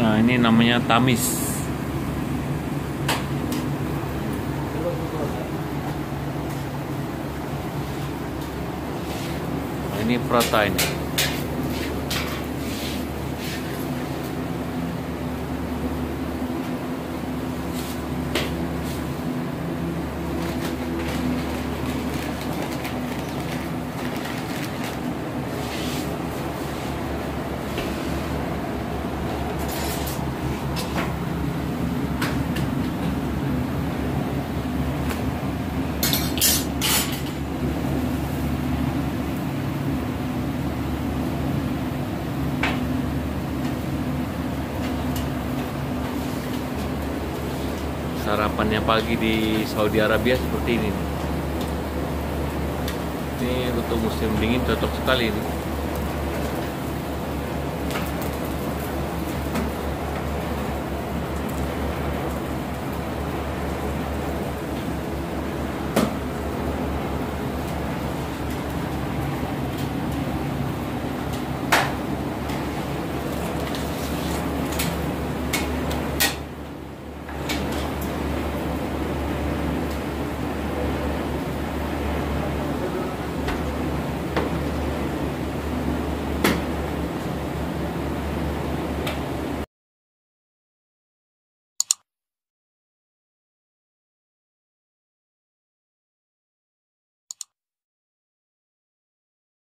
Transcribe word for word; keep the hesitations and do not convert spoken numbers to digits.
Nah, ini namanya tamis. Nah, ini prata ini. Sarapannya pagi di Saudi Arabia seperti ini. Ini untuk musim dingin cocok sekali ini.